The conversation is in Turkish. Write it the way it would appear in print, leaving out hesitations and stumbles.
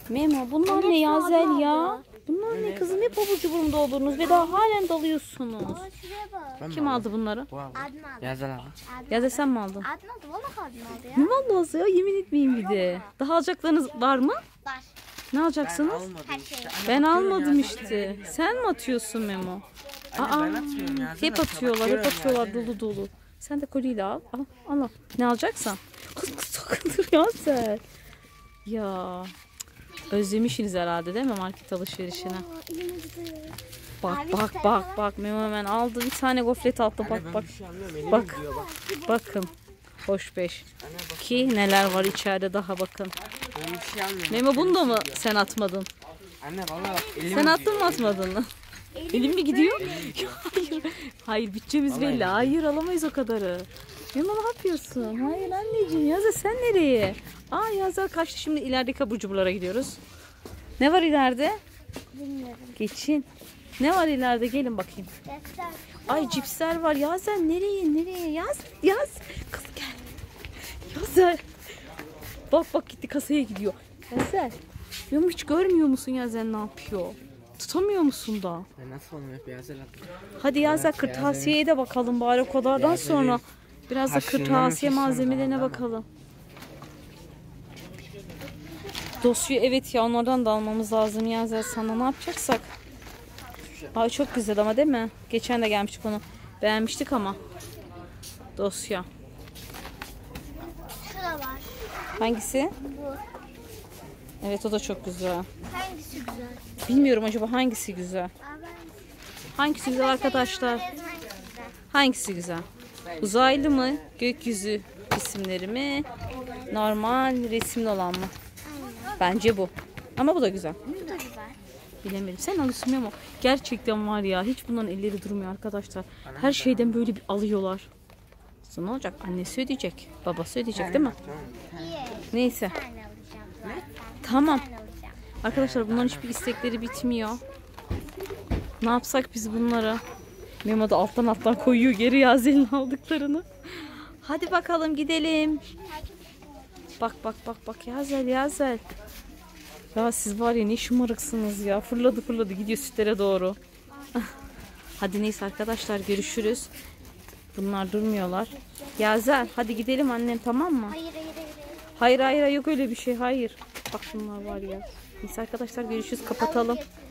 Memo bunlar ne Yazel ya? Bunlar ne kızım? Hep abur cuburum doldurdunuz ve daha halen dalıyorsunuz. Kim aldı bunları? Yazel abi. Yazel sen mi aldın? Adın aldı. Valla adın aldı ya. Ne vallahi ya, yemin etmeyin bir de. Daha alacaklarınız var mı? Var. Ne alacaksınız? Her şey. Ben almadım işte. Sen mi atıyorsun Memo? Aa, Ben atmıyorum ya. hep atıyorlar, hep atıyorlar dolu dolu. Sen de koliyle al. Al. Ne alacaksan. Kız sakın dur ya sen. Ya. Özlemişsiniz herhalde değil mi market alışverişine? Bak. Memo hemen aldı. Bir tane gofret aldı. Bak. Bakın. Hoş beş. Ki neler var içeride daha bakın. Memo bunu da mı sen atmadın? Anne valla bak elim Sen attın mı atmadın mı? Elim mi gidiyor? Hayır. Hayır bütçemiz belli. Hayır alamayız o kadarı. Memo ne yapıyorsun? Hayır anneciğim. Yazel sen nereye? Yazel kaçtı. Şimdi ilerideki abur cuburlara gidiyoruz. Ne var ileride? Bilmiyorum. Geçin. Ne var ileride? Gelin bakayım. Defter. Ay cipsler var. Yazel nereye? Yaz. Kız gel. Yazel. Bak gitti kasaya gidiyor. Yazel. Memo hiç görmüyor musun Yazel ne yapıyor? Tutamıyor musun da? Ben nasıl oğlum hep Yazel attım. Hadi Yazel kırtasiyeye de bakalım bari o kadardan sonra. Biraz da kırtasiye malzemelerine bakalım. Dosya evet ya onlardan da almamız lazım Yazel sana ne yapacaksak. Ay çok güzel ama değil mi? Geçen de gelmiştik onu. Beğenmiştik ama. Dosya. Şu da var. Hangisi? Bu. Evet o da çok güzel. Hangisi güzel? Bilmiyorum acaba hangisi güzel. Abi. Hangisi güzel arkadaşlar? Hangisi güzel? Hangisi güzel? Uzaylı mı? Gökyüzü isimleri mi? Normal resimli olan mı? Bence bu. Ama bu da güzel. Bu da güzel. Bilemedim. Sen alıyorsun ama gerçekten var ya hiç bunların elleri durmuyor arkadaşlar. Her şeyden böyle bir alıyorlar. Sonra ne olacak? Annesi ödeyecek. Babası ödeyecek değil mi? İyi. Neyse. Bir tane alacağım. Tamam. Bir tane alacağım. Arkadaşlar bunların hiçbir istekleri bitmiyor. Ne yapsak biz bunları? Memo da alttan koyuyor geri Yazel'in aldıklarını. Hadi bakalım gidelim. Bak Yazel. Ya siz var ya ne şımarıksınız ya. Fırladı gidiyor sütlere doğru. Hadi neyse arkadaşlar görüşürüz. Bunlar durmuyorlar. Yazel hadi gidelim annem tamam mı? Hayır. Hayır yok öyle bir şey hayır. Bak bunlar var ya. Neyse arkadaşlar görüşürüz kapatalım.